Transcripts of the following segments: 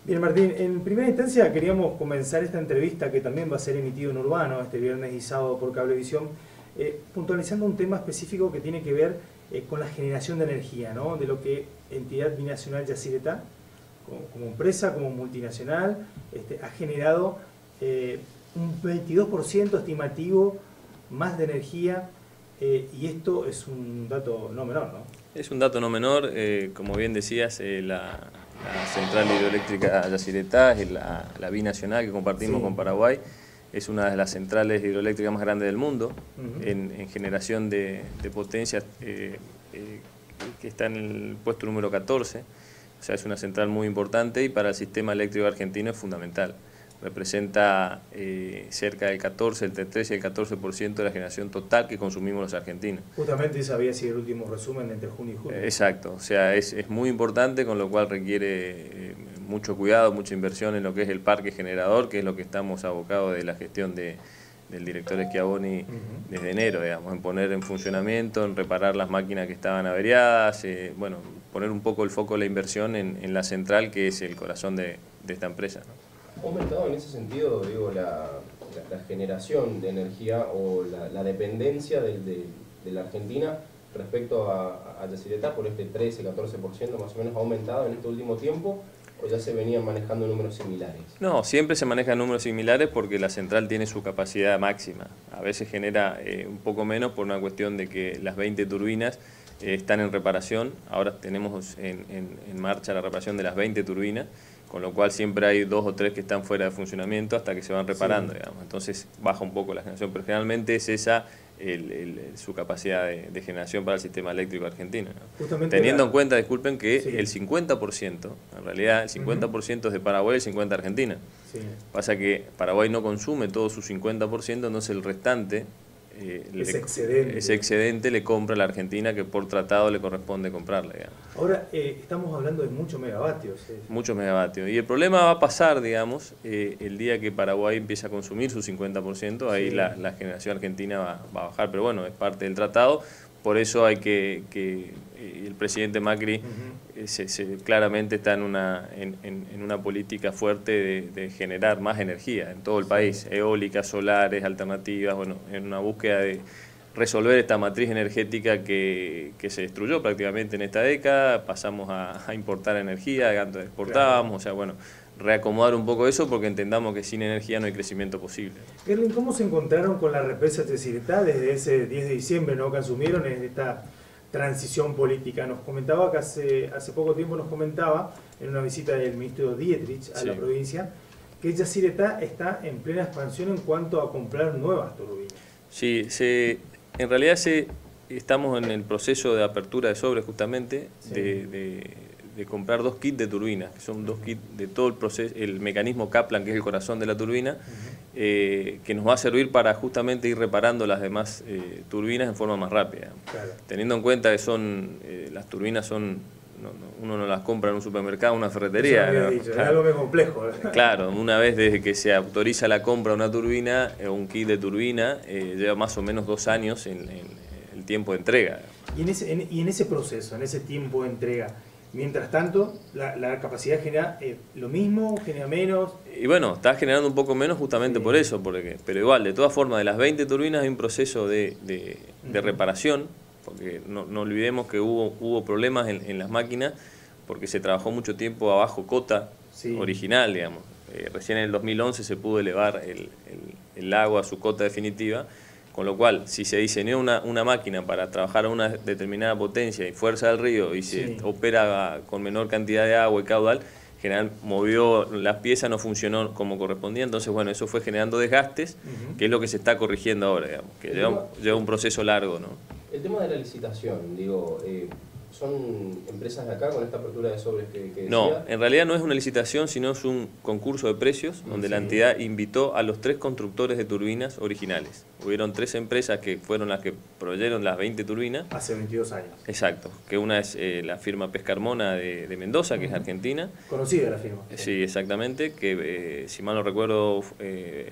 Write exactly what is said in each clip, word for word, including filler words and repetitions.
Bien, Martín, en primera instancia queríamos comenzar esta entrevista que también va a ser emitido en Urbano este viernes y sábado por Cablevisión, eh, puntualizando un tema específico que tiene que ver eh, con la generación de energía, ¿no? De lo que entidad binacional Yacyretá, como, como empresa, como multinacional, este, ha generado eh, un veintidós por ciento estimativo más de energía, eh, y esto es un dato no menor, ¿no? Es un dato no menor, eh, como bien decías, eh, la, la central hidroeléctrica Yacyretá es la, la binacional que compartimos sí. con Paraguay, es una de las centrales hidroeléctricas más grandes del mundo uh-huh. en, en generación de, de potencia, eh, eh, que está en el puesto número catorce, o sea, es una central muy importante y para el sistema eléctrico argentino es fundamental. Representa eh, cerca del catorce, entre el trece y el catorce por ciento de la generación total que consumimos los argentinos. Justamente ese había sido el último resumen entre junio y julio. Exacto, o sea, es, es muy importante, con lo cual requiere eh, mucho cuidado, mucha inversión en lo que es el parque generador, que es lo que estamos abocados de la gestión de, del director Schiavoni uh-huh. desde enero, digamos, en poner en funcionamiento, en reparar las máquinas que estaban averiadas, eh, bueno, poner un poco el foco de la inversión en, en la central, que es el corazón de, de esta empresa, ¿no? ¿Ha aumentado en ese sentido, digo, la, la, la generación de energía o la, la dependencia de, de, de la Argentina respecto a, a Yacyretá por este trece, catorce por ciento más o menos? ¿Ha aumentado en este último tiempo o ya se venían manejando números similares? No, siempre se manejan números similares porque la central tiene su capacidad máxima. A veces genera eh, un poco menos por una cuestión de que las veinte turbinas eh, están en reparación. Ahora tenemos en, en, en marcha la reparación de las veinte turbinas, con lo cual siempre hay dos o tres que están fuera de funcionamiento hasta que se van reparando, sí. digamos. Entonces baja un poco la generación, pero generalmente es esa el, el, su capacidad de, de generación para el sistema eléctrico argentino, ¿no? Teniendo la... en cuenta, disculpen, que sí. el cincuenta por ciento, en realidad el cincuenta por ciento uh-huh. es de Paraguay y el cincuenta por ciento Argentina. Sí. Pasa que Paraguay no consume todo su cincuenta por ciento, entonces el restante, eh, ese, le, excedente. ese excedente le compra a la Argentina, que por tratado le corresponde comprarle, digamos. Ahora, eh, estamos hablando de muchos megavatios. Eh. Muchos megavatios. Y el problema va a pasar, digamos, eh, el día que Paraguay empiece a consumir su cincuenta por ciento, ahí sí. la, la generación argentina va, va a bajar, pero bueno, es parte del tratado, por eso hay que, que eh, el presidente Macri uh-huh. eh, se, se, claramente está en una, en, en, en una política fuerte de, de generar más energía en todo el país, sí. eólicas, solares, alternativas, bueno, en una búsqueda de resolver esta matriz energética que, que se destruyó prácticamente en esta década. Pasamos a, a importar energía, antes exportábamos, claro. o sea, bueno, reacomodar un poco eso porque entendamos que sin energía no hay crecimiento posible. Erwin, ¿cómo se encontraron con la represa Yacyretá desde ese diez de diciembre, ¿no? que asumieron en esta transición política? Nos comentaba que hace, hace poco tiempo nos comentaba, en una visita del ministro Dietrich a sí. la provincia, que Yacyretá está en plena expansión en cuanto a comprar nuevas turbinas. Sí, se... En realidad se, estamos en el proceso de apertura de sobres justamente, sí. de, de, de comprar dos kits de turbinas, que son dos kits de todo el proceso, el mecanismo Kaplan, que es el corazón de la turbina, uh-huh. eh, que nos va a servir para justamente ir reparando las demás eh, turbinas en forma más rápida. Claro. Teniendo en cuenta que son eh, las turbinas son, no, no, uno no las compra en un supermercado, en una ferretería. Eso ¿no? dicho, claro. Es algo muy complejo. Claro, una vez desde que se autoriza la compra de una turbina, eh, un kit de turbina, eh, lleva más o menos dos años en, en el tiempo de entrega. Y en, ese, en, y en ese proceso, en ese tiempo de entrega, mientras tanto, la, la capacidad genera eh, lo mismo, genera menos. Y bueno, está generando un poco menos justamente sí. por eso, porque, pero igual, de todas formas, de las veinte turbinas hay un proceso de, de, de reparación, porque no, no olvidemos que hubo, hubo problemas en, en las máquinas, porque se trabajó mucho tiempo a bajo cota sí. original, digamos. Eh, recién en el dos mil once se pudo elevar el, el, el agua a su cota definitiva, con lo cual, si se diseñó una, una máquina para trabajar a una determinada potencia y fuerza del río y se sí. opera con menor cantidad de agua y caudal, general movió las piezas, no funcionó como correspondía, entonces bueno, eso fue generando desgastes, uh-huh. que es lo que se está corrigiendo ahora, digamos, que lleva, tema, lleva un proceso largo, ¿no? El tema de la licitación, digo, eh, ¿son empresas de acá con esta apertura de sobres que, que decía? No, en realidad no es una licitación, sino es un concurso de precios, donde sí. la entidad invitó a los tres constructores de turbinas originales. Hubieron tres empresas que fueron las que proveyeron las veinte turbinas. Hace veintidós años. Exacto, que una es eh, la firma Pescarmona de, de Mendoza, que uh-huh. es argentina. Conocida la firma. Sí, exactamente, que eh, si mal no recuerdo eh,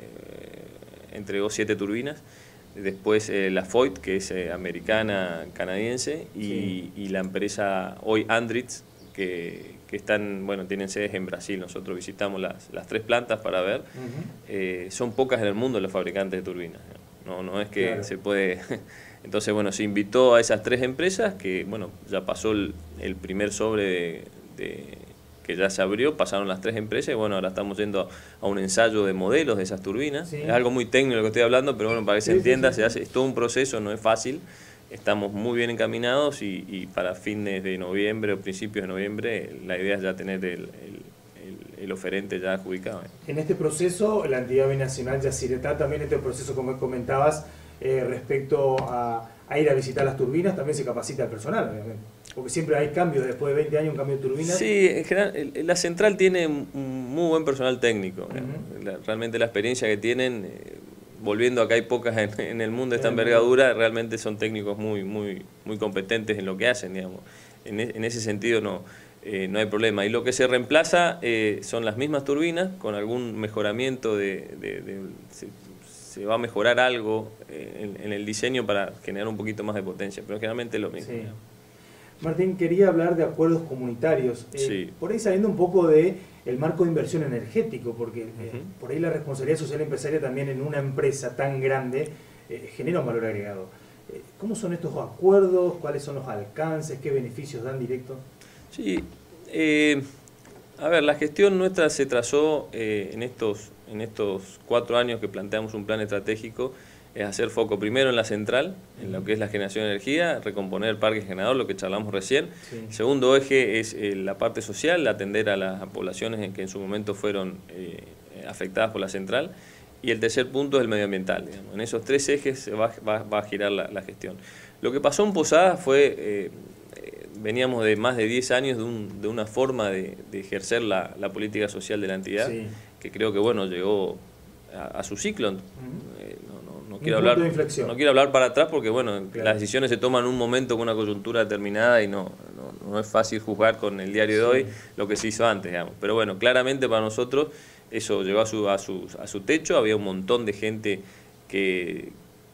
entregó siete turbinas. Después eh, la Foyt, que es eh, americana, canadiense, y, sí. y la empresa hoy Andritz, que, que están, bueno, tienen sedes en Brasil. Nosotros visitamos las, las tres plantas para ver. Uh-huh. eh, son pocas en el mundo los fabricantes de turbinas. No, no es que claro. se puede... Entonces, bueno, se invitó a esas tres empresas que, bueno, ya pasó el, el primer sobre de, de, que ya se abrió, pasaron las tres empresas y, bueno, ahora estamos yendo a un ensayo de modelos de esas turbinas. Sí. Es algo muy técnico lo que estoy hablando, pero bueno, para que se sí, entienda, sí, sí. Se hace, es todo un proceso, no es fácil. Estamos muy bien encaminados y, y para fines de noviembre o principios de noviembre la idea es ya tener el, el, el, el oferente ya adjudicado. En este proceso, la entidad binacional Yacyretá, también este proceso, como comentabas, eh, respecto a, a ir a visitar las turbinas, también se capacita al personal, obviamente. Porque siempre hay cambios, después de veinte años, un cambio de turbinas. Sí, en general, la central tiene un muy buen personal técnico. Uh-huh. la, realmente la experiencia que tienen... Eh, volviendo acá hay pocas en, en el mundo de esta envergadura, realmente son técnicos muy muy muy competentes en lo que hacen, digamos. En, en ese sentido no, eh, no hay problema. Y lo que se reemplaza eh, son las mismas turbinas, con algún mejoramiento, de, de, de se, se va a mejorar algo eh, en, en el diseño para generar un poquito más de potencia, pero generalmente es lo mismo. Sí. Martín, quería hablar de acuerdos comunitarios, eh, sí. por ahí saliendo un poco de el marco de inversión energético, porque eh, uh-huh. por ahí la responsabilidad social empresaria también en una empresa tan grande eh, genera un valor agregado. Eh, ¿Cómo son estos acuerdos? ¿Cuáles son los alcances? ¿Qué beneficios dan directos? Sí, eh, a ver, la gestión nuestra se trazó eh, en, estos, en estos cuatro años que planteamos un plan estratégico, es hacer foco primero en la central, en lo que es la generación de energía, recomponer el parque generador, lo que charlamos recién. Sí. El segundo eje es eh, la parte social, atender a las poblaciones en que en su momento fueron eh, afectadas por la central. Y el tercer punto es el medioambiental. Digamos. En esos tres ejes se va, va, va a girar la, la gestión. Lo que pasó en Posadas fue, eh, eh, veníamos de más de diez años de, un, de una forma de, de ejercer la, la política social de la entidad, sí. que creo que bueno llegó a, a su ciclo. Uh-huh. eh, no, No quiero, hablar, no quiero hablar para atrás porque bueno, claro. las decisiones se toman en un momento con una coyuntura determinada y no, no, no es fácil juzgar con el diario de hoy sí. lo que se hizo antes, digamos. Pero bueno, claramente para nosotros eso llegó a su, a su, a su techo, había un montón de gente que,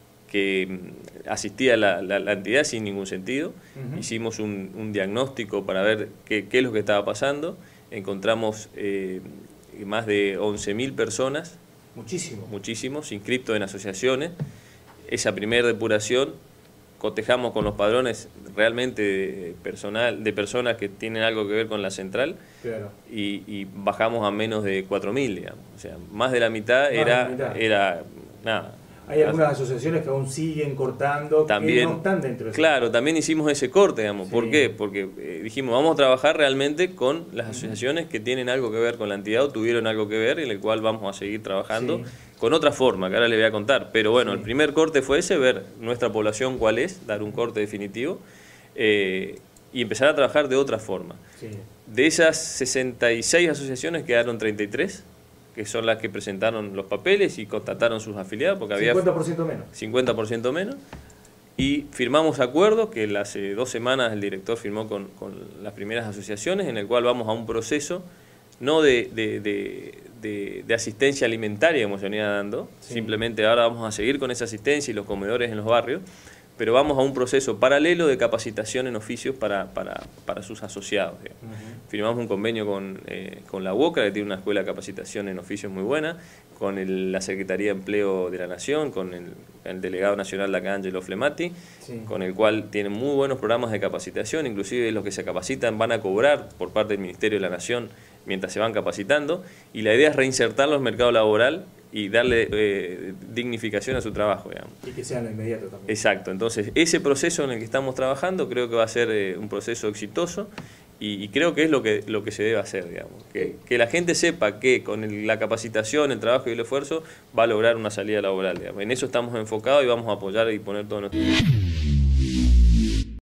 que asistía a la, la, la entidad sin ningún sentido. Uh-huh. Hicimos un, un diagnóstico para ver qué, qué es lo que estaba pasando, encontramos eh, más de once mil personas. Muchísimo. Muchísimos, inscriptos en asociaciones. Esa primera depuración, cotejamos con los padrones realmente de, personal, de personas que tienen algo que ver con la central, claro. y, y bajamos a menos de cuatro mil, digamos. O sea, más de la mitad, era, la mitad. era nada. Hay algunas asociaciones que aún siguen cortando, también, que no están dentro de eso. Claro, también hicimos ese corte, digamos. Sí. ¿Por qué? Porque eh, dijimos, vamos a trabajar realmente con las asociaciones que tienen algo que ver con la entidad o tuvieron algo que ver, y en el cual vamos a seguir trabajando sí. con otra forma, que ahora le voy a contar. Pero bueno, sí. el primer corte fue ese, ver nuestra población cuál es, dar un corte definitivo, eh, y empezar a trabajar de otra forma. Sí. De esas sesenta y seis asociaciones quedaron treinta y tres, que son las que presentaron los papeles y constataron sus afiliados, porque había cincuenta por ciento menos. cincuenta por ciento menos. Y firmamos acuerdos, que hace dos semanas el director firmó con, con las primeras asociaciones, en el cual vamos a un proceso no de, de, de, de, de asistencia alimentaria como se venía dando, sí. simplemente ahora vamos a seguir con esa asistencia y los comedores en los barrios, pero vamos a un proceso paralelo de capacitación en oficios para, para, para sus asociados. Uh-huh. Firmamos un convenio con, eh, con la UOCRA, que tiene una escuela de capacitación en oficios muy buena, con el, la Secretaría de Empleo de la Nación, con el, el delegado nacional de acá, Angelo Flemati, sí. con el cual tienen muy buenos programas de capacitación, inclusive los que se capacitan van a cobrar por parte del Ministerio de la Nación mientras se van capacitando, y la idea es reinsertarlos en el mercado laboral y darle eh, dignificación a su trabajo, digamos. Y que sea en lo inmediato también. Exacto, entonces ese proceso en el que estamos trabajando creo que va a ser eh, un proceso exitoso, y, y creo que es lo que, lo que se debe hacer, digamos. Que, que la gente sepa que con el, la capacitación, el trabajo y el esfuerzo va a lograr una salida laboral, digamos. En eso estamos enfocados y vamos a apoyar y poner todo nuestro...